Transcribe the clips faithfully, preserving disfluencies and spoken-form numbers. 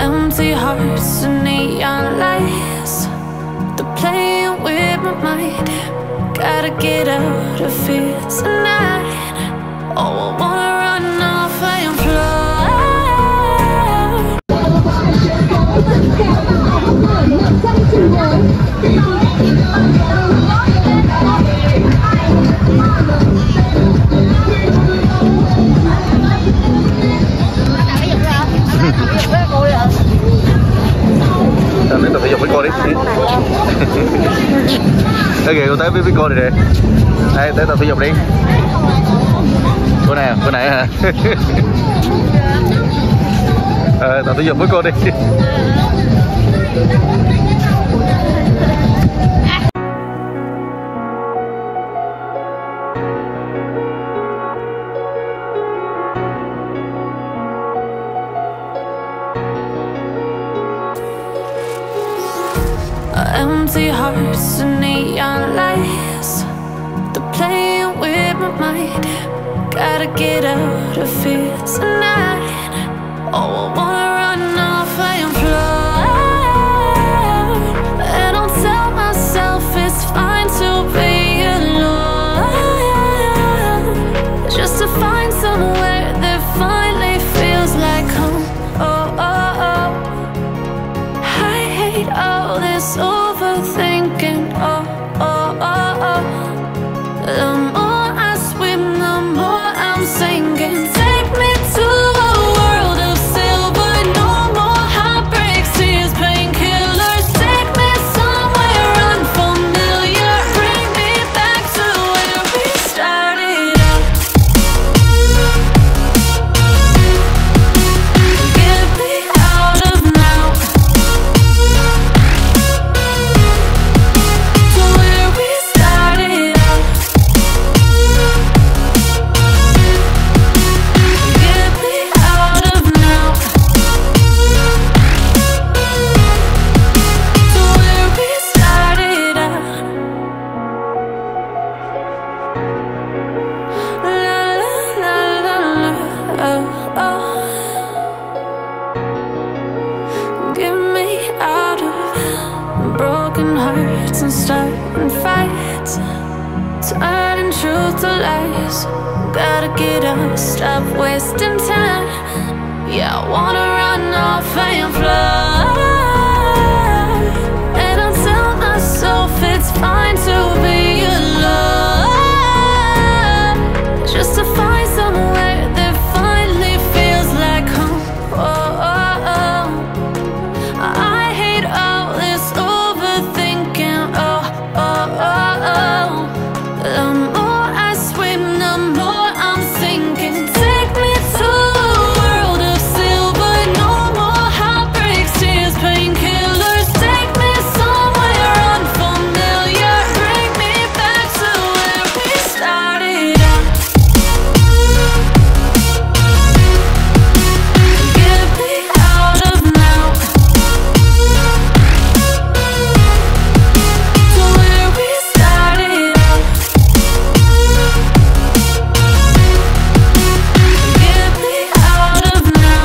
Empty hearts and neon lights, they're playing with my mind. Gotta get out of here tonight. Oh, I wanna run off and fly. Em đến tập thể dục với cô đi. Thế kìa cô tới với, với cô này nè. Đây, tới tập thể dục đi. Cô này à? Cô này hả? Ờ, tập thể dục với cô đi. Empty hearts and neon lights, they're playing with my mind. Gotta get out of here tonight. Oh, I wanna run off and fly. And I'll tell myself it's fine to be alone, just to find somewhere that finally feels like home. Oh, oh, oh. I hate all this overthinking. Oh, oh, oh, oh. The more I swim, the more I'm sinking. Take me to a world of silver. No more heartbreaks, tears, painkillers. Take me somewhere unfamiliar. Bring me back to where we started out. Get me out of now. To where we started out. Get me out of now. To where we started out. La la la la la. Oh, oh. Get me out of broken hearts and starting fights, turning truth to lies. Gotta get up, stop wasting time. Yeah, I wanna run off and fly. And I'll tell myself it's fine to be alone, just to find somewhere that finally feels like home. Oh, oh, oh. I hate all this overthinking. Oh, oh, oh, oh. The more I swim, the more I'm sinking. Take me to a world of silver. No more heartbreaks, tears, painkillers. Take me somewhere unfamiliar. Bring me back to where we started out. Get me out of now. To where we started out. Get me out of now.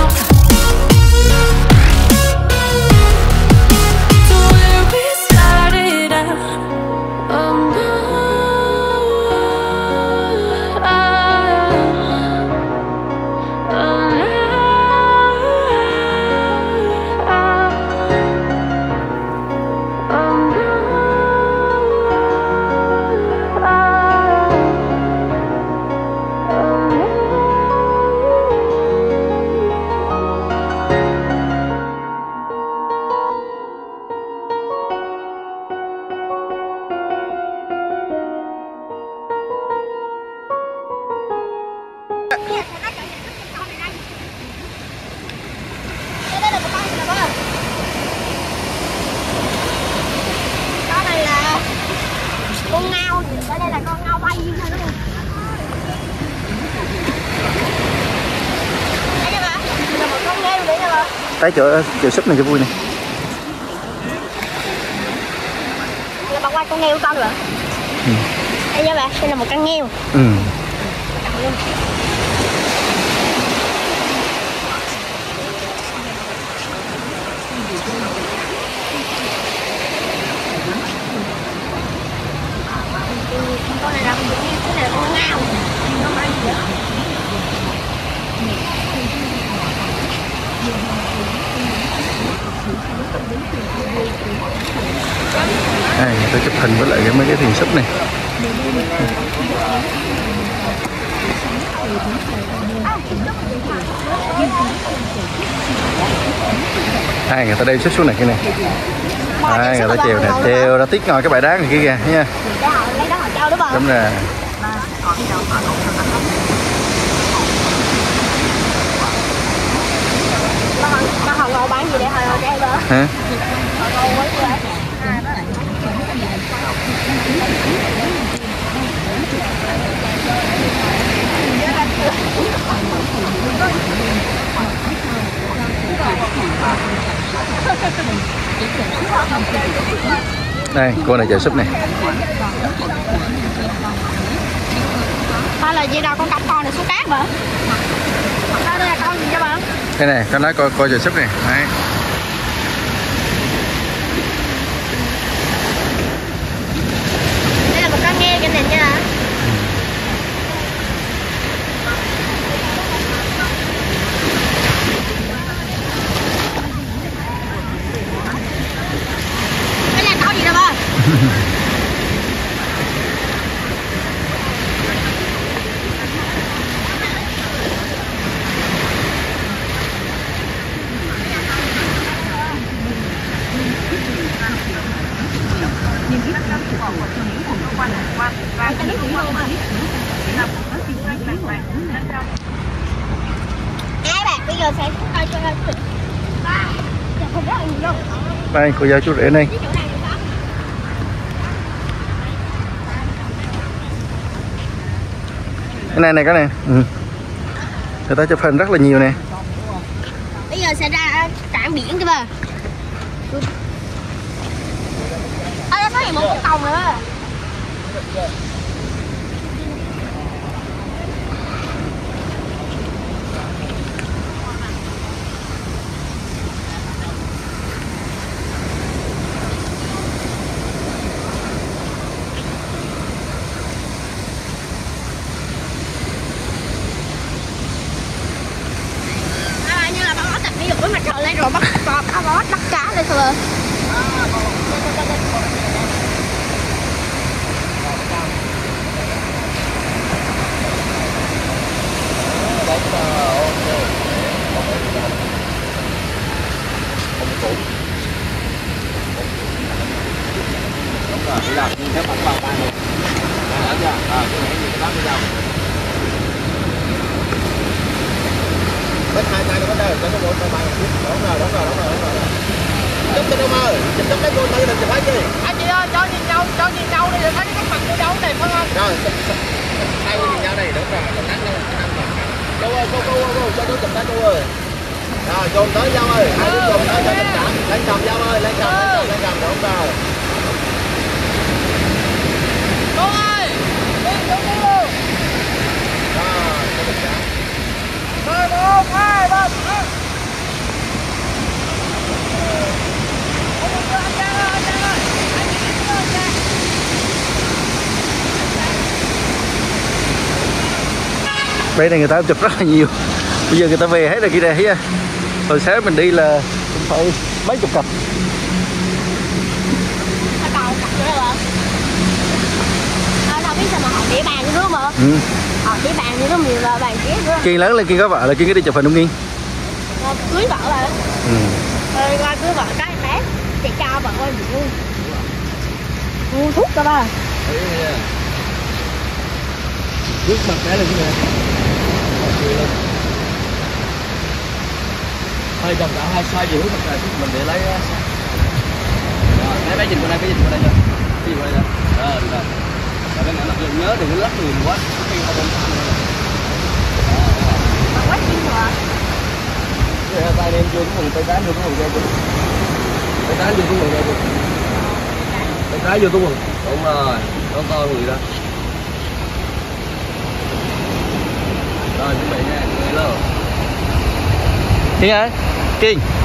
To where we started out. Oh no. Oh, Con này là con ngao, ở đây là con ngao bay thôi đúng không? Đây nha bà, là một con nghêu vậy nha bà. Tới chỗ chỗ súp này cho vui nè. Là bà quay con nghêu con rồi. Ừ. Đây nha bà, đây là một con nghêu. Ừ. Con này là cái này con ngao, không ăn gì hết. À, người ta chụp hình với lại cái mấy cái thuyền súp này. À, người ta đem xích xuống này kia này. À, người ta chèo nè, chèo ra tiếc ngồi cái bãi đá này kia kìa nha. Đúng rồi. Con họ ngồi bán gì để hồi đây đó. Hả? Đây, cô này chợ súp này. Hay là gì đâu con cặp con này xuống cát mà. Đây là con gì cho bạn? Đây này, con nói coi coi chợ súp này. Đấy. Đây là một con nghe cái này nha. Đây là con gì đâu ơi? Hai bạn bây giờ sẽ coi cho không rất là nhiều luôn. Đây, cô giáo chú rể đây. Cái này này cái này. Ừ. Người ta chụp hình rất là nhiều nè. Bây giờ sẽ ra cảng biển cơ mà. Ê, nó phát hiện một cái tàu nữa. Với mặt trời lên rồi bắt bắt bắt bắt cá lên thôi. Bớt hai tay nó bắt đầu, nó một tay bay. Đúng rồi, đúng rồi, đúng rồi, đúng rồi. Chụp cho đâu ơi, chụp chụp cái cô tay đừng chụp phải chứ. Anh chị ơi, cho nhìn nhau, cho nhìn nhau đi, thấy cái mặt của nhau đẹp không anh? Rồi, tay nhìn nhau này, đúng rồi, mình nắng đâu, nắng rồi. Cô ơi, cô, cô, cô, cho tôi chụp tay cô ơi. Rồi, chồm tới nhau ơi, hai đứa chồm tới cho tất cả. Lên chồm nhau ơi, lên chồm, lên chồm, lên chồm, đúng rồi. Cô ơi, đi xuống đi luôn. Rồi, cho tất cả. Rồi, một, hai, ba, bốn. Đây này người ta chụp rất là nhiều. Bây giờ người ta về hết rồi kia này thấy chưa? Hồi sáng mình đi là cũng phải mấy chục cặp. Đâu cặp nữa rồi. Đâu biết sao mà họ để bàn nữa mà. Ừ. Họ để bàn như nó nhiều là bàn kia nữa. Kiên lớn lên, Kiên có vợ là Kiên có đi chụp hình không Kiên? Ờ, cưới vợ rồi. Ừ. Rồi qua cưới vợ cái bé thì cho vợ coi gì luôn. Ngu thuốc cơ ba. Bước mặt cái lên cái này. Hơi chồng cả hai xoay gì hướng mặt này mình để lấy. Rồi, lấy bé nhìn qua đây, bé nhìn qua đây nha. Cái gì qua đây nha. Rồi, được rồi. Rồi cái này là nhớ đừng có lắc người quá. Khi không không sao nữa. Mà quá chim rồi. Cái tay em chưa có mừng tay trái vô có mừng ra chưa. Tay trái vô có mừng ra chưa. Tay trái vô có mừng. Đúng rồi, nó to người đó. Rồi chuẩn bị nha, người lơ. Kiên ơi, Kiên.